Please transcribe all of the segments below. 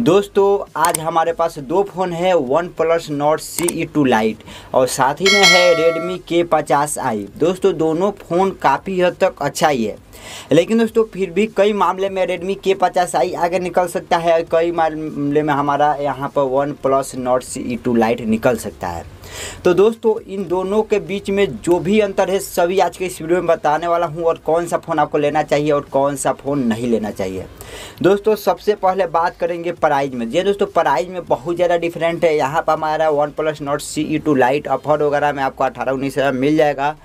दोस्तों आज हमारे पास दो फ़ोन है, one plus Nord CE2 light और साथ ही में है Redmi K50i। दोस्तों दोनों फ़ोन काफ़ी हद तक अच्छा ही है, लेकिन दोस्तों फिर भी कई मामले में Redmi K50i आगे निकल सकता है और कई मामले में हमारा यहाँ पर one plus Nord CE2 light निकल सकता है। तो दोस्तों इन दोनों के बीच में जो भी अंतर है सभी आज के इस वीडियो में बताने वाला हूं, और कौन सा फ़ोन आपको लेना चाहिए और कौन सा फ़ोन नहीं लेना चाहिए। दोस्तों सबसे पहले बात करेंगे प्राइस में। जी दोस्तों प्राइस में बहुत ज़्यादा डिफरेंट है। यहाँ पर हमारा OnePlus Nord CE2 lite offer वगैरह में आपको 18-19 हज़ार मिल जाएगा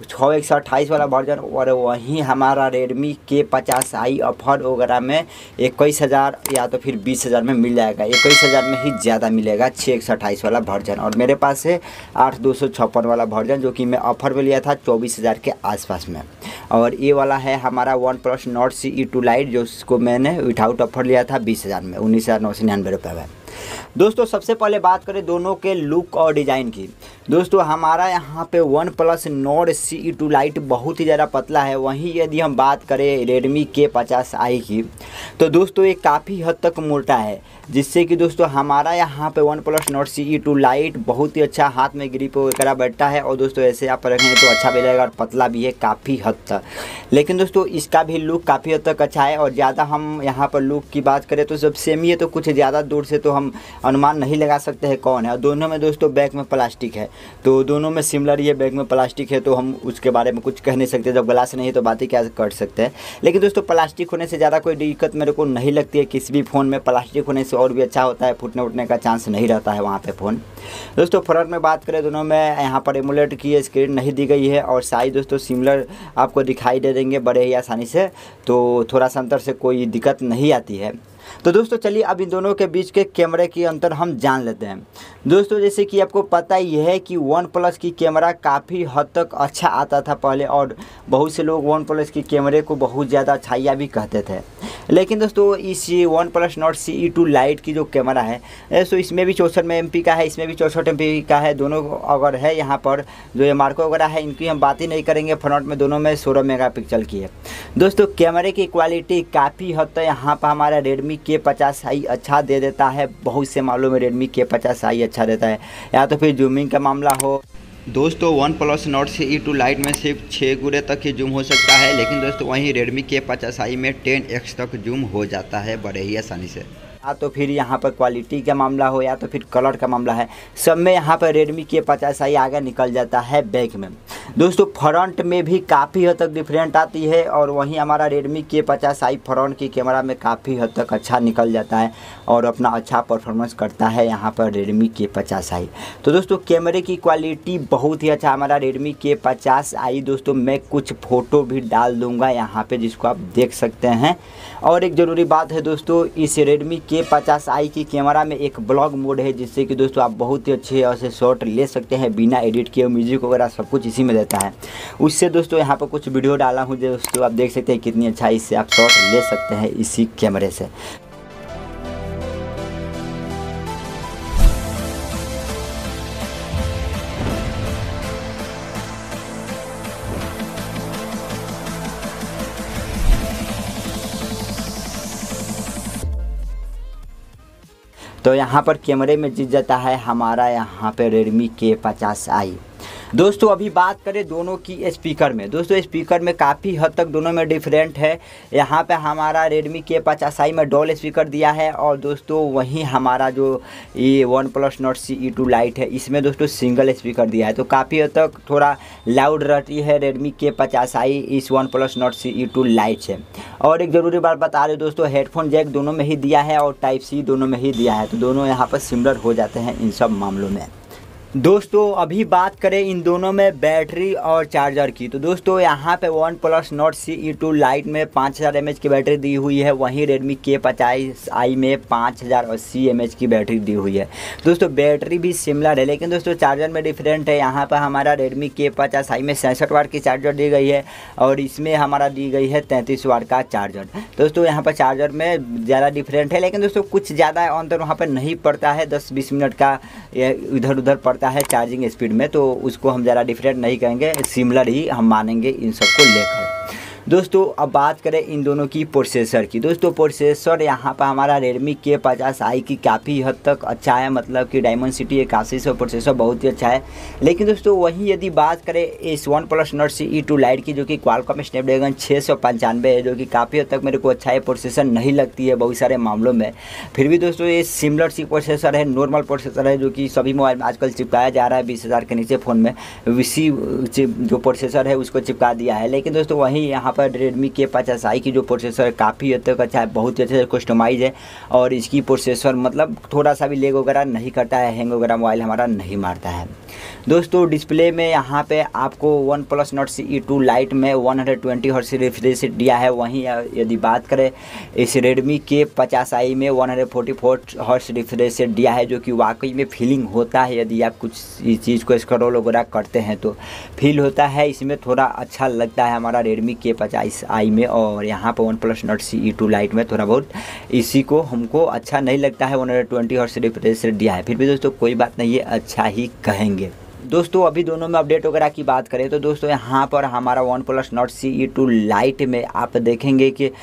6/128 वाला वर्जन, और वहीं हमारा Redmi K50i ऑफर वगैरह में 21,000 या तो फिर 20,000 में मिल जाएगा। 21,000 में ही ज़्यादा मिलेगा 6/128 वाला वर्जन, और मेरे पास है 8/256 वाला वर्जन जो कि मैं ऑफर में लिया था 24,000 के आसपास में। और ये वाला है हमारा OnePlus Nord CE2 light जो उसको मैंने विदाउट ऑफर लिया था 20,000 में, 19,999 रुपये में। दोस्तों सबसे पहले बात करें दोनों के लुक और डिज़ाइन की। दोस्तों हमारा यहाँ पे one plus Nord CE2 light बहुत ही ज़्यादा पतला है। वहीं यदि हम बात करें Redmi K50i की तो दोस्तों ये काफ़ी हद तक मोटा है, जिससे कि दोस्तों हमारा यहाँ पे one plus Nord CE2 light बहुत ही अच्छा हाथ में ग्रिप वगैरह बैठता है, और दोस्तों ऐसे आप रखेंगे तो अच्छा भी लगेगा और पतला भी है काफ़ी हद तक। लेकिन दोस्तों इसका भी लुक काफ़ी हद तक अच्छा है, और ज़्यादा हम यहाँ पर लुक की बात करें तो सब सेम ही है, तो कुछ ज़्यादा दूर से तो हम अनुमान नहीं लगा सकते हैं कौन है। और दोनों में दोस्तों बैक में प्लास्टिक है, तो दोनों में सिमिलर ही है, बैक में प्लास्टिक है तो हम उसके बारे में कुछ कह नहीं सकते। जब ग्लास नहीं है तो बातें क्या कर सकते हैं। लेकिन दोस्तों प्लास्टिक होने से ज़्यादा कोई दिक्कत मेरे को नहीं लगती है किसी भी फ़ोन में। प्लास्टिक होने से और भी अच्छा होता है, फूटने उठने का चांस नहीं रहता है वहाँ पे फ़ोन। दोस्तों फ्रंट में बात करें दोनों में यहाँ पर एमुलेट की स्क्रीन नहीं दी गई है, और साइज दोस्तों सिमिलर आपको दिखाई दे देंगे बड़े ही आसानी से, तो थोड़ा सा अंतर से कोई दिक्कत नहीं आती है। तो दोस्तों चलिए अब इन दोनों के बीच के कैमरे की अंतर हम जान लेते हैं। दोस्तों जैसे कि आपको पता ही है कि वन प्लस की कैमरा काफ़ी हद तक अच्छा आता था पहले, और बहुत से लोग वन प्लस की कैमरे को बहुत ज़्यादा अच्छाइयाँ भी कहते थे। लेकिन दोस्तों इस one plus Nord CE2 light की जो कैमरा है तो इसमें भी 64 MP का है, इसमें भी 64 MP का है। दोनों अगर है यहाँ पर जो ये मार्को वगैरह है इनकी हम बात ही नहीं करेंगे। फ्रंट में दोनों में 16 मेगापिक्सल की है। दोस्तों कैमरे की क्वालिटी काफ़ी हद तक यहाँ पर हमारा Redmi K50i अच्छा दे देता है। बहुत से मामलों में Redmi K50i अच्छा देता है, या तो फिर जूमिंग का मामला हो। दोस्तों one plus Nord CE2 light में सिर्फ 6 गुने तक ही जूम हो सकता है, लेकिन दोस्तों वहीं Redmi K50i में 10x तक जूम हो जाता है बड़े ही आसानी से। या तो फिर यहाँ पर क्वालिटी का मामला हो या तो फिर कलर का मामला है, सब में यहाँ पर Redmi K50i आगे निकल जाता है बैक में। दोस्तों फ्रंट में भी काफ़ी हद तक डिफरेंट आती है, और वहीं हमारा Redmi K50i फ्रंट की कैमरा में काफ़ी हद तक अच्छा निकल जाता है और अपना अच्छा परफॉर्मेंस करता है यहाँ पर Redmi K50i। तो दोस्तों कैमरे की क्वालिटी बहुत ही अच्छा हमारा Redmi K50i। दोस्तों मैं कुछ फ़ोटो भी डाल दूँगा यहाँ पर जिसको आप देख सकते हैं। और एक ज़रूरी बात है दोस्तों, इस Redmi K50i की कैमरा में एक ब्लॉग मोड है, जिससे कि दोस्तों आप बहुत ही अच्छे ऐसे शॉट ले सकते हैं बिना एडिट किए। म्यूजिक वगैरह सब कुछ इसी में देता है। उससे दोस्तों यहाँ पर कुछ वीडियो डाला हूँ दोस्तों, आप देख सकते हैं कितनी अच्छा इससे आप शॉट ले सकते हैं इसी कैमरे से। तो यहाँ पर कैमरे में जीत जाता है हमारा यहाँ पे Redmi K50i। दोस्तों अभी बात करें दोनों की स्पीकर में। दोस्तों स्पीकर में काफ़ी हद तक दोनों में डिफरेंट है। यहाँ पे हमारा Redmi K50i में डुअल स्पीकर दिया है, और दोस्तों वहीं हमारा जो ये one plus Nord CE2 light है इसमें दोस्तों सिंगल स्पीकर दिया है। तो काफ़ी हद तक थोड़ा लाउड रहती है Redmi K50i इस one plus Nord CE2 light से। और एक ज़रूरी बात बता रहे दोस्तों, हेडफोन जैक दोनों में ही दिया है और टाइप C दोनों में ही दिया है, तो दोनों यहाँ पर सिमिलर हो जाते हैं इन सब मामलों में। दोस्तों अभी बात करें इन दोनों में बैटरी और चार्जर की, तो दोस्तों यहाँ पे one plus Nord CE2 light में 5000 mAh की बैटरी दी हुई है, वहीं Redmi K50i में 5080 mAh की बैटरी दी हुई है। दोस्तों बैटरी भी सिमिलर है, लेकिन दोस्तों चार्जर में डिफरेंट है। यहाँ पर हमारा Redmi K50i में 66 वाट की चार्जर दी गई है, और इसमें हमारा दी गई है 33 वाट का चार्जर। दोस्तों यहाँ पर चार्जर में ज़्यादा डिफरेंट है, लेकिन दोस्तों कुछ ज़्यादा अंतर वहाँ पर नहीं पड़ता है, 10-20 मिनट का इधर उधर पड़ता है चार्जिंग स्पीड में, तो उसको हम ज़्यादा डिफरेंट नहीं कहेंगे, सिमिलर ही हम मानेंगे इन सबको लेकर। दोस्तों अब बात करें इन दोनों की प्रोसेसर की। दोस्तों प्रोसेसर यहाँ पर हमारा Redmi K50i की काफ़ी हद तक अच्छा है, मतलब कि Dimensity 8100 प्रोसेसर बहुत ही अच्छा है। लेकिन दोस्तों वहीं यदि बात करें इस OnePlus Nord CE2 Lite की, जो कि Qualcomm Snapdragon 695 है, जो कि काफ़ी हद तक मेरे को अच्छा है प्रोसेसर नहीं लगती है बहुत सारे मामलों में। फिर भी दोस्तों ये सिमिलर सी प्रोसेसर है, नॉर्मल प्रोसेसर है, जो कि सभी मोबाइल में आजकल चिपकाया जा रहा है 20,000 के नीचे फ़ोन में इसी जो प्रोसेसर है उसको चिपका दिया है। लेकिन दोस्तों वहीं यहाँ पर Redmi K50i की जो प्रोसेसर है काफ़ी हद तक अच्छा है, बहुत ही अच्छे से कस्टमाइज है और इसकी प्रोसेसर मतलब थोड़ा सा भी लेग वगैरह नहीं करता है, हैंग वगैरह मोबाइल हमारा नहीं मारता है। दोस्तों डिस्प्ले में यहाँ पे आपको OnePlus Nord CE2 Lite में 120 हर्ट्ज रिफ्रेश रेट दिया है। वहीं यदि बात करें इस Redmi K50i में 144 हर्ट्ज रिफ्रेश रेट दिया है, जो कि वाकई में फीलिंग होता है यदि आप कुछ इस चीज़ को स्क्रॉल वगैरह करते हैं तो फील होता है, इसमें थोड़ा अच्छा लगता है हमारा Redmi K50i में। और यहाँ पर OnePlus Nord CE2 Lite में थोड़ा बहुत इसी को हमको अच्छा नहीं लगता है, 120 हर्ट्ज रिफ्रेश रेट दिया है। फिर भी दोस्तों कोई बात नहीं है, अच्छा ही कहेंगे। दोस्तों अभी दोनों में अपडेट वगैरह की बात करें तो दोस्तों यहाँ पर हमारा OnePlus Nord CE2 Lite में आप देखेंगे कि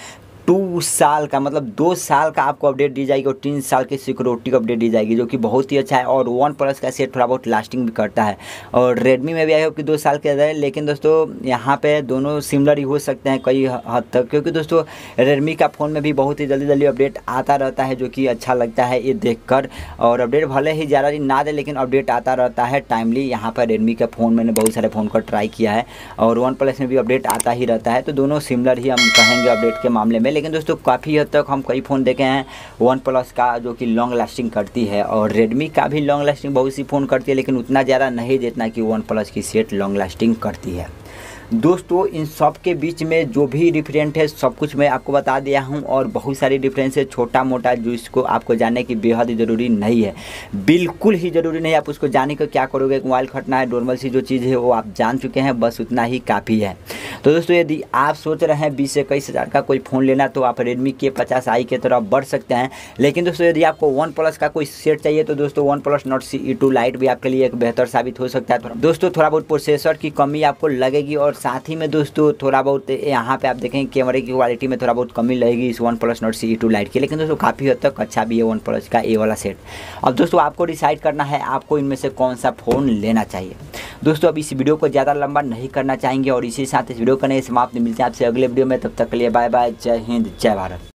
2 साल का मतलब 2 साल का आपको अपडेट दी जाएगी और 3 साल की सिक्योरिटी अपडेट दी जाएगी, जो कि बहुत ही अच्छा है। और OnePlus का सेट थोड़ा बहुत लास्टिंग भी करता है। और Redmi में भी आई हो कि 2 साल के है, लेकिन दोस्तों यहाँ पे दोनों सिमिलर ही हो सकते हैं कई हद तक, क्योंकि दोस्तों Redmi का फ़ोन में भी बहुत ही जल्दी अपडेट आता रहता है, जो कि अच्छा लगता है ये देखकर। और अपडेट भले ही ज़्यादा दिन ना दे लेकिन अपडेट आता रहता है टाइमली। यहाँ पर Redmi का फ़ोन मैंने बहुत सारे फ़ोन का ट्राई किया है और OnePlus में भी अपडेट आता ही रहता है, तो दोनों सिमिलर ही हम कहेंगे अपडेट के मामले में। लेकिन दोस्तों काफ़ी हद तक हम कई फ़ोन देखे हैं OnePlus का जो कि लॉन्ग लास्टिंग करती है, और Redmi का भी लॉन्ग लास्टिंग बहुत सी फ़ोन करती है, लेकिन उतना ज़्यादा नहीं जितना कि OnePlus की सेट लॉन्ग लास्टिंग करती है। दोस्तों इन सब के बीच में जो भी डिफरेंट है सब कुछ मैं आपको बता दिया हूं, और बहुत सारी डिफरेंस है छोटा मोटा जो इसको आपको जानने की बेहद ज़रूरी नहीं है, बिल्कुल ही ज़रूरी नहीं। आप उसको जानने को क्या करोगे, मोबाइल खटना है, नॉर्मल सी जो चीज़ है वो आप जान चुके हैं, बस उतना ही काफ़ी है। तो दोस्तों यदि आप सोच रहे हैं 20 से 21 हज़ार का कोई फ़ोन लेना तो आप Redmi K50i की तरफ बढ़ सकते हैं। लेकिन दोस्तों यदि आपको OnePlus का कोई सेट चाहिए तो दोस्तों OnePlus Nord CE2 Lite भी आपके लिए एक बेहतर साबित हो सकता है। दोस्तों थोड़ा बहुत प्रोसेसर की कमी आपको लगेगी, और साथ ही में दोस्तों थोड़ा बहुत यहाँ पे आप देखेंगे कैमरे की क्वालिटी में थोड़ा बहुत कमी लगेगी इस OnePlus Nord CE2 Lite की। लेकिन दोस्तों काफ़ी हद तक अच्छा भी है OnePlus का ये वाला सेट। अब दोस्तों आपको डिसाइड करना है आपको इनमें से कौन सा फ़ोन लेना चाहिए। दोस्तों अब इस वीडियो को ज़्यादा लंबा नहीं करना चाहेंगे और इसी साथ इस वीडियो को नहीं समाप्त। मिलते हैं आपसे अगले वीडियो में, तब तक के लिए बाय बाय, जय हिंद, जय भारत।